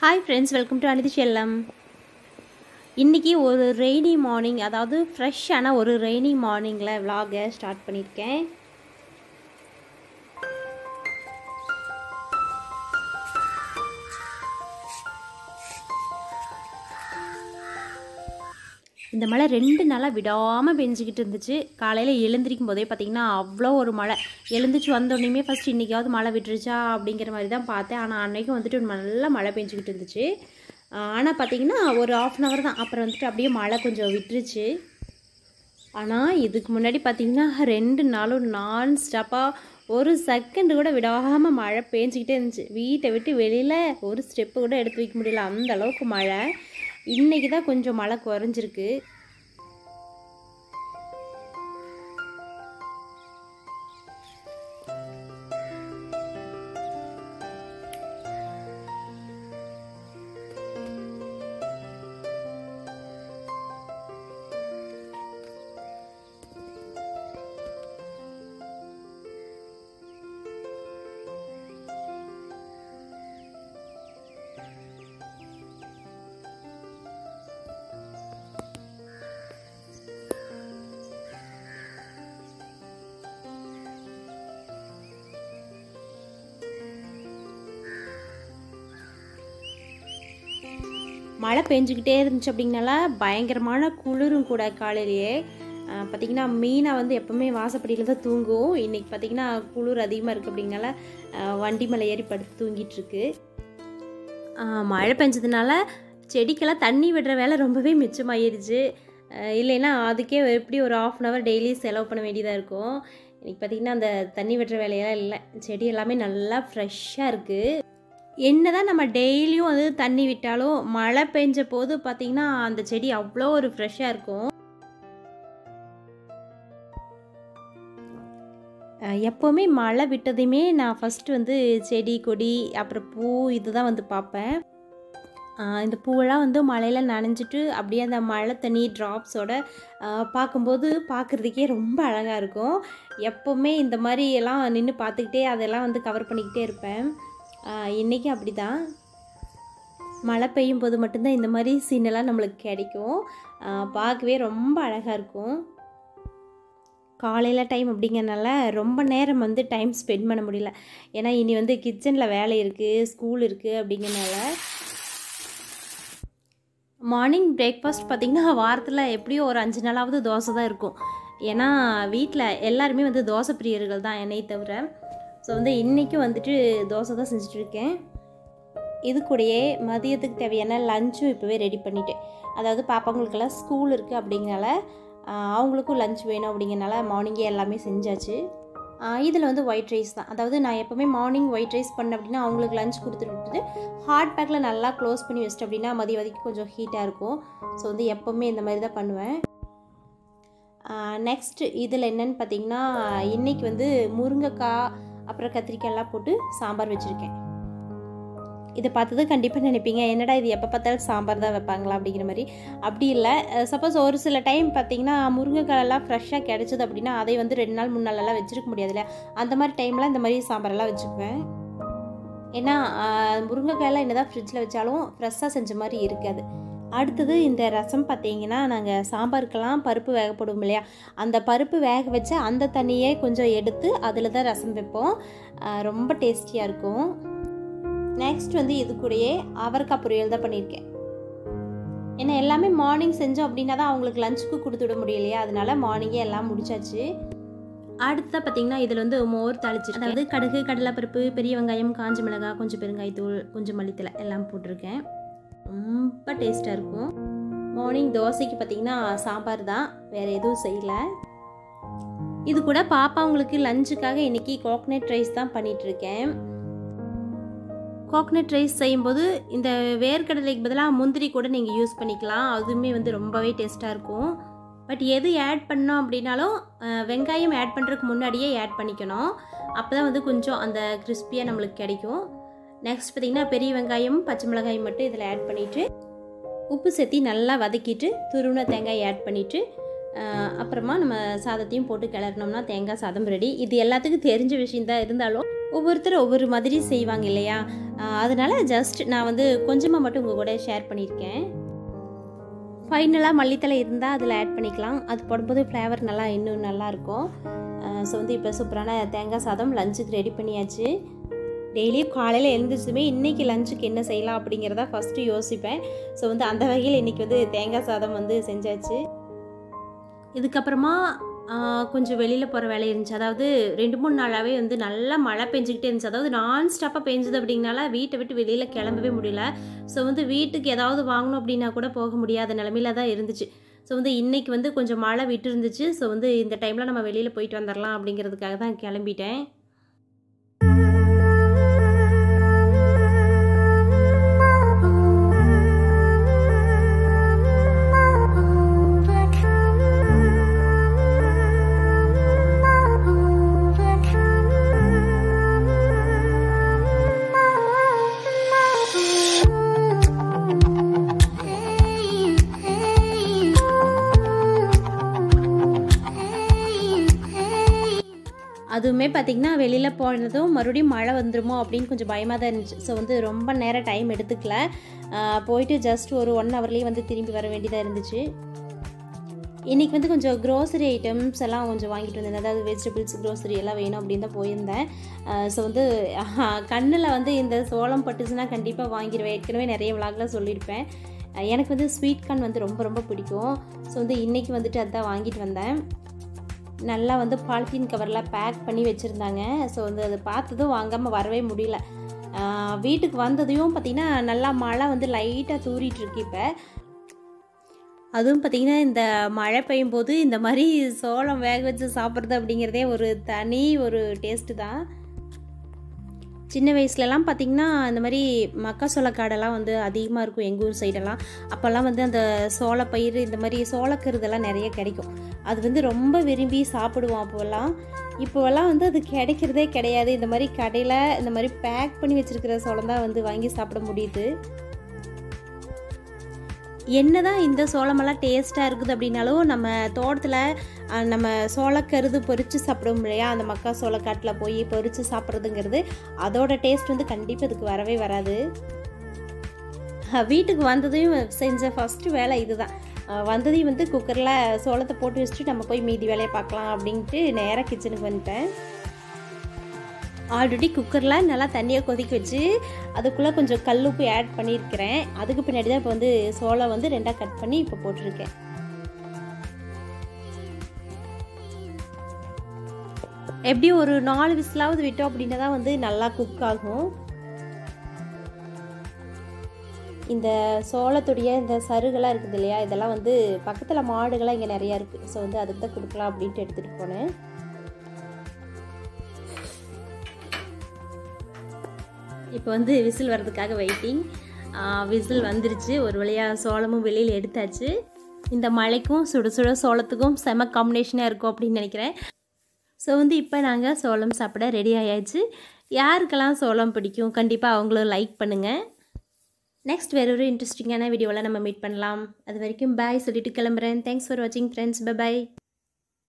Hi friends, welcome to Anithi Chellam. இன்றைக்கி ஒரு rainy morning, அதாவது ஃப்ரெஷ்ஷான ஒரு ரெய்னி மார்னிங்கில் விலாகை ஸ்டார்ட் பண்ணியிருக்கேன். இந்த மழை 2 நாளாக விடாமல் பெஞ்சிக்கிட்டு இருந்துச்சு. காலையில் எழுந்திரிக்கும் போதே பார்த்திங்கன்னா அவ்வளோ ஒரு மழை. எழுந்திரிச்சு வந்தோடனே ஃபஸ்ட்டு இன்றைக்காவது மழை விட்டுருச்சா அப்படிங்கிற மாதிரி தான் பார்த்தேன். ஆனால் அன்றைக்கும் வந்துட்டு நல்லா மழை பெஞ்சிக்கிட்டு இருந்துச்சு. ஆனால் பார்த்திங்கன்னா ஒரு 1/2 hour தான், அப்புறம் வந்துட்டு அப்படியே மழை கொஞ்சம் விட்டுருச்சு. ஆனால் இதுக்கு முன்னாடி பார்த்திங்கன்னா 2 நாளும் நான் ஸ்டாப்பாக ஒரு செகண்டு கூட விடாமல் மழை பெஞ்சிக்கிட்டே இருந்துச்சு. வீட்டை விட்டு வெளியில் ஒரு ஸ்டெப்பு கூட எடுத்து வைக்க முடியல, அந்த அளவுக்கு மழை. இன்றைக்கி தான் கொஞ்சம் மழை குறைஞ்சிருக்கு. மழை பெஞ்சிக்கிட்டே இருந்துச்சு அப்படிங்கனால பயங்கரமான குளிரும் கூட. காலையிலேயே பார்த்திங்கன்னா மீனா வந்து எப்போவுமே வாசப்படியில் தான் தூங்கும். இன்றைக்கி பார்த்திங்கன்னா குளிர் அதிகமாக இருக்குது அப்படிங்கனால வண்டி மேலே ஏறி படுத்து தூங்கிட்டுருக்கு. மழை பெஞ்சதுனால செடிக்கெல்லாம் தண்ணி விடுற வேலை ரொம்பவே மிச்சமாகிடுச்சு. இல்லைன்னா அதுக்கே எப்படி ஒரு 1/2 hour டெய்லி செலவு பண்ண வேண்டியதாக இருக்கும். இன்றைக்கி பார்த்திங்கன்னா அந்த தண்ணி விடுற வேலையெல்லாம் இல்லை. செடி எல்லாமே நல்லா ஃப்ரெஷ்ஷாக இருக்குது. என்ன தான் நம்ம டெய்லியும் வந்து தண்ணி விட்டாலும் மழை பெஞ்ச போது பார்த்திங்கன்னா அந்த செடி அவ்வளோ ஒரு ஃப்ரெஷ்ஷாக இருக்கும். எப்போவுமே மழை விட்டதையுமே நான் ஃபஸ்ட்டு வந்து செடி கொடி அப்புறம் பூ இது தான் வந்து பார்ப்பேன். இந்த பூவெல்லாம் வந்து மழையில் நனைஞ்சிட்டு அப்படியே அந்த மழை தண்ணி ட்ராப்ஸோட பார்க்கும்போது பார்க்குறதுக்கே ரொம்ப அழகாக இருக்கும். எப்போவுமே இந்த மாதிரி எல்லாம் நின்று பார்த்துக்கிட்டே அதெல்லாம் வந்து கவர் பண்ணிக்கிட்டே இருப்பேன். இன்றைக்கி அப்படி தான். மழை பெய்யும் போது மட்டும்தான் இந்த மாதிரி சீனெல்லாம் நம்மளுக்கு கிடைக்கும். பார்க்கவே ரொம்ப அழகாக இருக்கும். காலையில் டைம் அப்படிங்கிறனால ரொம்ப நேரம் வந்து டைம் ஸ்பெண்ட் பண்ண முடியல. ஏன்னா இனி வந்து கிச்சனில் வேலை இருக்குது, ஸ்கூல் இருக்குது அப்படிங்கிறனால. மார்னிங் பிரேக்ஃபாஸ்ட் பார்த்திங்கன்னா வாரத்தில் எப்படியும் ஒரு 5 நாளாவது தோசை தான் இருக்கும். ஏன்னா வீட்டில் எல்லாருமே வந்து தோசை பிரியர்கள் தான், என்னை தவிர. ஸோ வந்து இன்றைக்கும் வந்துட்டு தோசை தான் செஞ்சிட்ருக்கேன். இது கூடயே மதியத்துக்கு தேவையான லஞ்சும் இப்போவே ரெடி பண்ணிட்டேன். அதாவது பாப்பாங்களுக்கெல்லாம் ஸ்கூல் இருக்குது அப்படிங்கிறனால அவங்களுக்கும் லஞ்ச் வேணும் அப்படிங்கிறனால மார்னிங்கே எல்லாமே செஞ்சாச்சு. இதில் வந்து ஒயிட் ரைஸ் தான். அதாவது நான் எப்போவுமே மார்னிங் ஒயிட் ரைஸ் பண்ணேன் அப்படின்னா அவங்களுக்கு லஞ்ச் கொடுத்துட்டு ஹாட் பேக்கில் நல்லா க்ளோஸ் பண்ணி வச்சிட்டு அப்படின்னா மதிய வரைக்கும் கொஞ்சம் ஹீட்டாக இருக்கும். ஸோ வந்து எப்போவுமே இந்த மாதிரி தான் பண்ணுவேன். நெக்ஸ்ட் இதில் என்னென்னு பார்த்திங்கன்னா இன்றைக்கி வந்து முருங்கைக்காய் அப்புறம் கத்திரிக்காயெல்லாம் போட்டு சாம்பார் வச்சுருக்கேன். இதை பார்த்தது கண்டிப்பாக நினைப்பீங்க, என்னடா இது எப்போ பார்த்தாலும் சாம்பார் தான் வைப்பாங்களா அப்படிங்கிற மாதிரி. அப்படி இல்லை. சப்போஸ் ஒரு சில டைம் பார்த்திங்கன்னா முருங்கைக்காயெல்லாம் ஃப்ரெஷ்ஷாக கிடச்சிது அப்படின்னா அதை வந்து 2 நாள் 3 நாளெல்லாம் வச்சுருக்க முடியாது இல்லையா. அந்த மாதிரி டைமில் இந்த மாதிரி சாம்பாரெல்லாம் வச்சுக்குவேன். ஏன்னா முருங்கைக்காயெல்லாம் என்ன தான் ஃப்ரிட்ஜில் வச்சாலும் ஃப்ரெஷ்ஷாக செஞ்ச மாதிரி இருக்காது. அடுத்தது இந்த ரசம் பார்த்திங்கன்னா நாங்கள் சாம்பாருக்கெல்லாம் பருப்பு வேக போடுவோம் இல்லையா, அந்த பருப்பு வேக வச்ச அந்த தண்ணியே கொஞ்சம் எடுத்து அதில் தான் ரசம் வைப்போம். ரொம்ப டேஸ்டியாக இருக்கும். நெக்ஸ்ட் வந்து இது கூடயே அவரைக்காய் பொரியல் தான் பண்ணியிருக்கேன். ஏன்னா எல்லாமே மார்னிங் செஞ்சோம் அப்படின்னா தான் அவங்களுக்கு லஞ்சுக்கு கொடுத்து விட முடியலையா, அதனால மார்னிங்கே எல்லாம் முடிச்சாச்சு. அடுத்ததாக பார்த்திங்கன்னா இதில் வந்து மோர் தாளிச்சிருக்கேன். அதாவது கடுகு, கடலைப்பருப்பு, பெரிய வெங்காயம், காஞ்ச மிளகாய், கொஞ்சம் பெருங்காயத்தூள், கொஞ்சம் மல்லித்தலை எல்லாம் போட்டிருக்கேன். ரொம்ப டேஸ்ட்டாக இருக்கும். மார்னிங் தோசைக்கு பார்த்திங்கன்னா சாம்பார் தான், வேறு எதுவும் செய்யலை. இது கூட பாப்பா அவங்களுக்கு லஞ்சுக்காக இன்றைக்கி கோகனட் ரைஸ் தான் பண்ணிகிட்ருக்கேன். கோகனட் ரைஸ் செய்யும்போது இந்த வேர்க்கடலைக்கு பதிலாக முந்திரி கூட நீங்கள் யூஸ் பண்ணிக்கலாம். அதுவுமே வந்து ரொம்பவே டேஸ்ட்டாக இருக்கும். பட் எது ஆட் பண்ணோம் அப்படின்னாலும் வெங்காயம் ஆட் பண்ணுறதுக்கு முன்னாடியே ஆட் பண்ணிக்கணும். அப்போ தான் வந்து கொஞ்சம் அந்த கிறிஸ்பியாக நம்மளுக்கு கிடைக்கும். நெக்ஸ்ட் பார்த்திங்கன்னா பெரிய வெங்காயம், பச்சை மிளகாய் மட்டும் இதில் ஆட் பண்ணிவிட்டு உப்பு சேர்த்தி நல்லா வதக்கிட்டு துருவின தேங்காய் ஆட் பண்ணிவிட்டு அப்புறமா நம்ம சாதத்தையும் போட்டு கிளறினோம்னா தேங்காய் சாதம் ரெடி. இது எல்லாத்துக்கும் தெரிஞ்ச விஷயம் தான், இருந்தாலும் ஒவ்வொருத்தர் ஒவ்வொரு மாதிரி செய்வாங்க இல்லையா, அதனால் ஜஸ்ட் நான் வந்து கொஞ்சமாக மட்டும் உங்கள் கூட ஷேர் பண்ணியிருக்கேன். ஃபைனலாக மல்லித்தலை இருந்தால் அதில் ஆட் பண்ணிக்கலாம். அது போடும்போது ஃப்ளேவர் நல்லா இன்னும் நல்லாயிருக்கும். ஸோ வந்து இப்போ சூப்பரான தேங்காய் சாதம் லஞ்சுக்கு ரெடி பண்ணியாச்சு. டெய்லியும் காலையில் எழுந்திரிச்சுமே இன்றைக்கி லஞ்சுக்கு என்ன செய்யலாம் அப்படிங்கிறத ஃபஸ்ட்டு யோசிப்பேன். ஸோ வந்து அந்த வகையில் இன்றைக்கி வந்து தேங்காய் சாதம் வந்து செஞ்சாச்சு. இதுக்கப்புறமா கொஞ்சம் வெளியில் போகிற வேலை இருந்துச்சு. அதாவது 2-3 நாளாகவே வந்து நல்லா மழை பெஞ்சிக்கிட்டே இருந்துச்சு. அதாவது நான் ஸ்டாப்பாக பெஞ்சுது அப்படிங்கனால வீட்டை விட்டு வெளியில் கிளம்பவே முடியல. ஸோ வந்து வீட்டுக்கு ஏதாவது வாங்கணும் அப்படின்னா கூட போக முடியாத நிலமையில தான் இருந்துச்சு. ஸோ வந்து இன்றைக்கி வந்து கொஞ்சம் மழை விட்டு இருந்துச்சு. ஸோ வந்து இந்த டைமில் நம்ம வெளியில் போயிட்டு வந்துடலாம் அப்படிங்கிறதுக்காக தான் கிளம்பிட்டேன். அதுவுமே பார்த்திங்கன்னா வெளியில் போனதும் மறுபடியும் மழை வந்துடுமோ அப்படின்னு கொஞ்சம் பயமாக தான் இருந்துச்சு. ஸோ வந்து ரொம்ப நேரம் டைம் எடுத்துக்கல. போயிட்டு ஜஸ்ட் ஒரு 1 ஹவர்லேயே வந்து திரும்பி வர வேண்டியதாக இருந்துச்சு. இன்றைக்கி வந்து கொஞ்சம் க்ரோசரி ஐட்டம்ஸ் எல்லாம் கொஞ்சம் வாங்கிட்டு வந்தேன். அதாவது வெஜிடபிள்ஸ் க்ரோசரி எல்லாம் வேணும் அப்படின்னு தான் போயிருந்தேன். ஸோ வந்து கண்ணில் வந்து இந்த சோளம் பட்டுச்சுன்னா கண்டிப்பாக வாங்கிடுவேன். ஏற்கனவே நிறைய விளாகில் சொல்லியிருப்பேன். எனக்கு வந்து ஸ்வீட் கார்ன் வந்து ரொம்ப ரொம்ப பிடிக்கும். ஸோ வந்து இன்றைக்கி வந்துட்டு அதுதான் வாங்கிட்டு வந்தேன். நல்லா வந்து பாலித்தீன் கவரில் பேக் பண்ணி வச்சுருந்தாங்க. ஸோ வந்து அதை பார்த்ததும் வாங்காமல் வரவே முடியல. வீட்டுக்கு வந்ததையும் பார்த்திங்கன்னா நல்லா மழை வந்து லைட்டாக தூரிட்டுருக்கு. இப்போ அதுவும் பார்த்திங்கன்னா இந்த மழை பெய்யும் போது இந்த மாதிரி சோளம் வேக வச்சு சாப்பிட்றது அப்படிங்கிறதே ஒரு தனி ஒரு டேஸ்ட்டு தான். சின்ன வயசுலலாம் பார்த்திங்கன்னா இந்த மாதிரி மக்காசோளக்காடெல்லாம் வந்து அதிகமாக இருக்கும் எங்கள் ஊர் சைடெல்லாம். அப்போல்லாம் வந்து அந்த சோளப்பயிறு இந்த மாதிரி சோளக்கருதெல்லாம் நிறைய கிடைக்கும். அது வந்து ரொம்ப விரும்பி சாப்பிடுவோம் அப்போல்லாம். இப்போவெல்லாம் வந்து அது கிடைக்கிறதே கிடையாது. இந்த மாதிரி கடையில் இந்த மாதிரி பேக் பண்ணி வச்சுருக்கிற சோளம் தான் வந்து வாங்கி சாப்பிட முடியுது. என்ன தான் இந்த சோளமெல்லாம் டேஸ்ட்டாக இருக்குது அப்படின்னாலும் நம்ம தோட்டத்தில் நம்ம சோளக்கருது பொரித்து சாப்பிடுவோம் இல்லையா, அந்த மக்கா சோளக்காட்டில் போய் பொரித்து சாப்பிட்றதுங்கிறது அதோட டேஸ்ட் வந்து கண்டிப்பாக இதுக்கு வரவே வராது. வீட்டுக்கு வந்ததையும் செஞ்ச ஃபஸ்ட்டு வேலை இதுதான். வந்ததையும் வந்து குக்கரில் சோளத்தை போட்டு வச்சுட்டு நம்ம போய் மீதி வேலையை பார்க்கலாம் அப்படின்ட்டு நேராக கிச்சனுக்கு வந்துட்டேன். ஆல்ரெடி குக்கரில் நல்லா தண்ணியை கொதிக்க வச்சு அதுக்குள்ளே கொஞ்சம் கல்லுப்பு ஆட் பண்ணியிருக்கிறேன். அதுக்கு பின்னாடி தான் இப்போ வந்து சோளம் வந்து 2ஆக கட் பண்ணி இப்போ போட்டிருக்கேன். எப்படியும் ஒரு 4 விசிலாவது விட்டோம் அப்படின்னா தான் வந்து நல்லா குக் ஆகும். இந்த சோளத்துடைய இந்த சருகெல்லாம் இருக்குது இல்லையா, இதெல்லாம் வந்து பக்கத்தில் மாடுகள்லாம் இங்கே நிறையா இருக்குது. ஸோ வந்து அதுக்கு தான் கொடுக்கலாம் அப்படின்ட்டு எடுத்துகிட்டு போனேன். இப்போ வந்து விசில் வர்றதுக்காக வெயிட்டிங். விசில் வந்துருச்சு. ஒரு வழியாக சோளமும் வெளியில் எடுத்தாச்சு. இந்த மழைக்கும் சுட சுட சோளத்துக்கும் செம காம்பினேஷனாக இருக்கும் அப்படின்னு நினைக்கிறேன். ஸோ வந்து இப்போ நாங்கள் சோளம் சாப்பிட ரெடி ஆயாச்சு. யாருக்கெல்லாம் சோளம் பிடிக்கும் கண்டிப்பாக அவங்களும் லைக் பண்ணுங்கள். நெக்ஸ்ட் வேறு ஒரு இன்ட்ரெஸ்டிங்கான வீடியோவில் நம்ம மீட் பண்ணலாம். அது வரைக்கும் பாய் சொல்லிட்டு கிளம்புறேன். தேங்க்ஸ் ஃபார் வாட்சிங் ஃப்ரெண்ட்ஸ். பை.